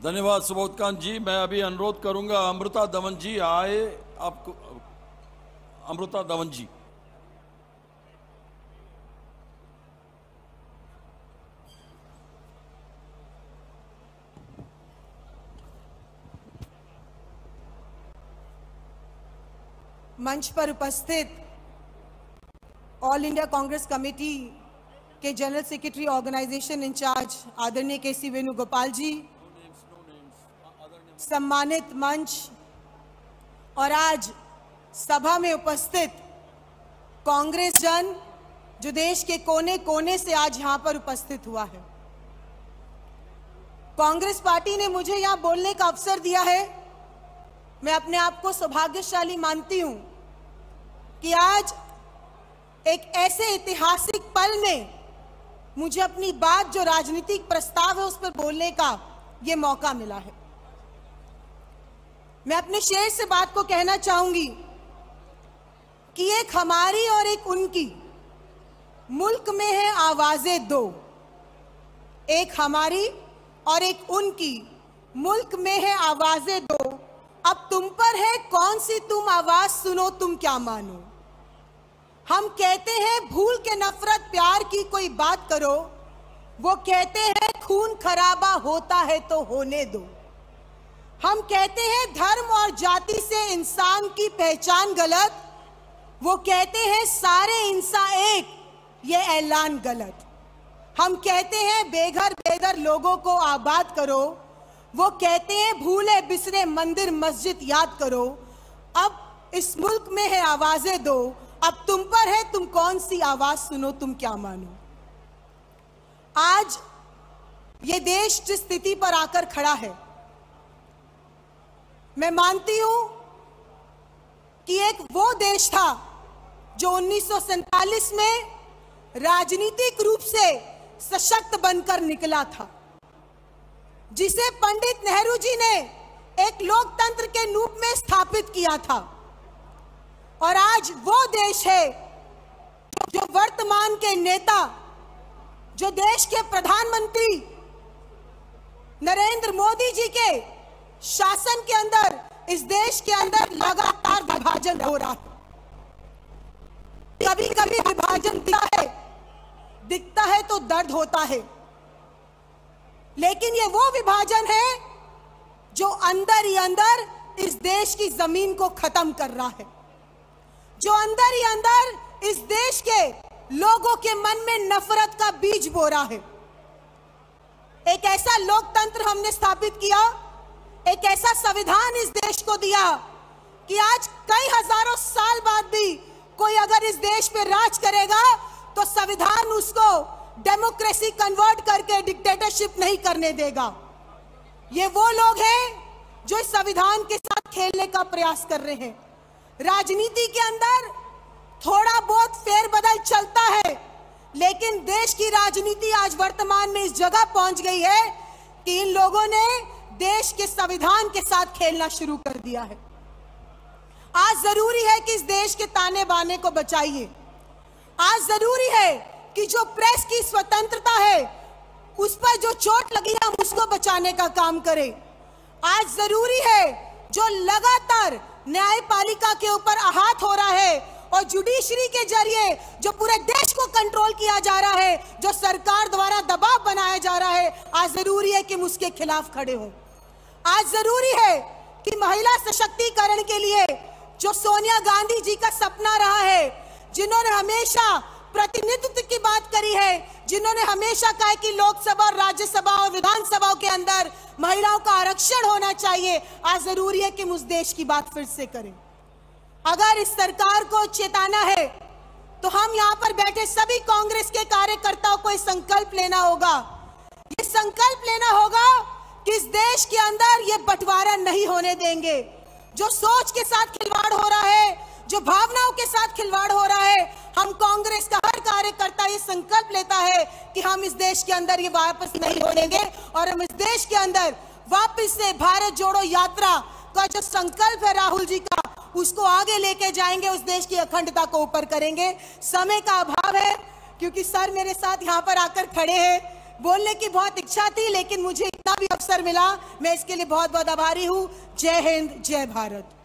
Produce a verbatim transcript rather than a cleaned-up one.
धन्यवाद सुबोधकांत जी। मैं अभी अनुरोध करूंगा अमृता दमन जी आए, आपको अमृता दमन जी। मंच पर उपस्थित ऑल इंडिया कांग्रेस कमेटी के जनरल सेक्रेटरी ऑर्गेनाइजेशन इंचार्ज आदरणीय के सी वेणुगोपाल जी, सम्मानित मंच और आज सभा में उपस्थित कांग्रेस जन जो देश के कोने कोने से आज यहां पर उपस्थित हुआ है। कांग्रेस पार्टी ने मुझे यहां बोलने का अवसर दिया है। मैं अपने आप को सौभाग्यशाली मानती हूं कि आज एक ऐसे ऐतिहासिक पल में मुझे अपनी बात जो राजनीतिक प्रस्ताव है उस पर बोलने का यह मौका मिला है। मैं अपने शेर से बात को कहना चाहूंगी कि एक हमारी और एक उनकी, मुल्क में है आवाजें दो। एक हमारी और एक उनकी, मुल्क में है आवाजें दो। अब तुम पर है कौन सी तुम आवाज सुनो, तुम क्या मानो। हम कहते हैं भूल के नफरत प्यार की कोई बात करो, वो कहते हैं खून खराबा होता है तो होने दो। हम कहते हैं धर्म और जाति से इंसान की पहचान गलत, वो कहते हैं सारे इंसान एक, ये ऐलान गलत। हम कहते हैं बेघर बेदर लोगों को आबाद करो, वो कहते हैं भूले बिसरे मंदिर मस्जिद याद करो। अब इस मुल्क में है आवाजें दो, अब तुम पर है तुम कौन सी आवाज सुनो, तुम क्या मानो। आज ये देश जिस स्थिति पर आकर खड़ा है, मैं मानती हूं कि एक वो देश था जो उन्नीस सौ सैंतालीस में राजनीतिक रूप से सशक्त बनकर निकला था, जिसे पंडित नेहरू जी ने एक लोकतंत्र के रूप में स्थापित किया था। और आज वो देश है जो वर्तमान के नेता, जो देश के प्रधानमंत्री नरेंद्र मोदी जी के शासन के अंदर इस देश के अंदर लगातार विभाजन हो रहा है। कभी कभी विभाजन दिखता है दिखता है तो दर्द होता है, लेकिन ये वो विभाजन है जो अंदर ही अंदर इस देश की जमीन को खत्म कर रहा है, जो अंदर ही अंदर इस देश के लोगों के मन में नफरत का बीज बो रहा है। एक ऐसा लोकतंत्र हमने स्थापित किया, एक ऐसा संविधान इस देश को दिया कि आज कई हजारों साल बाद भी कोई अगर इस देश पे राज करेगा तो संविधान उसको डेमोक्रेसी कन्वर्ट करके डिक्टेटरशिप नहीं करने देगा। ये वो लोग हैं जो इस संविधान के साथ खेलने का प्रयास कर रहे हैं। राजनीति के अंदर थोड़ा बहुत फेरबदल चलता है, लेकिन देश की राजनीति आज वर्तमान में इस जगह पहुंच गई है कि इन लोगों ने देश के संविधान के साथ खेलना शुरू कर दिया है। आज जरूरी है कि इस देश के ताने बाने को बचाइए। आज जरूरी है कि जो प्रेस की स्वतंत्रता है उस पर जो चोट लगी है हम उसको बचाने का काम करें। आज जरूरी है जो लगातार न्यायपालिका के ऊपर आहत हो रहा है और जुडिशरी के जरिए जो पूरे देश को कंट्रोल किया जा रहा है, जो सरकार द्वारा दबाव बनाया जा रहा है, आज जरूरी है कि हम उसके खिलाफ खड़े हों। आज जरूरी है कि महिला सशक्तिकरण के लिए जो सोनिया गांधी जी का सपना रहा है, जिन्होंने हमेशा प्रतिनिधित्व की बात करी है, जिन्होंने हमेशा कहा कि लोकसभा और राज्यसभा और विधानसभा के अंदर महिलाओं का आरक्षण होना चाहिए, आज जरूरी है कि हम उस देश की बात फिर से करें। अगर इस सरकार को चेताना है तो हम यहाँ पर बैठे सभी कांग्रेस के कार्यकर्ताओं को इस संकल्प लेना होगा, ये संकल्प लेना होगा कि इस देश के अंदर ये बंटवारा नहीं होने देंगे। जो सोच के साथ खिलवाड़ हो रहा है, जो भावनाओं के साथ खिलवाड़ हो रहा है, हम कांग्रेस का हर कार्यकर्ता ये संकल्प लेता है कि हम इस देश के अंदर ये वापस नहीं होने देंगे और हम इस देश के अंदर वापस से भारत जोड़ो यात्रा का जो संकल्प है राहुल जी का, उसको आगे लेके जाएंगे, उस देश की अखंडता को ऊपर करेंगे। समय का अभाव है क्योंकि सर मेरे साथ यहाँ पर आकर खड़े हैं, बोलने की बहुत इच्छा थी, लेकिन मुझे इतना भी अवसर मिला, मैं इसके लिए बहुत बहुत आभारी हूं। जय हिंद, जय भारत।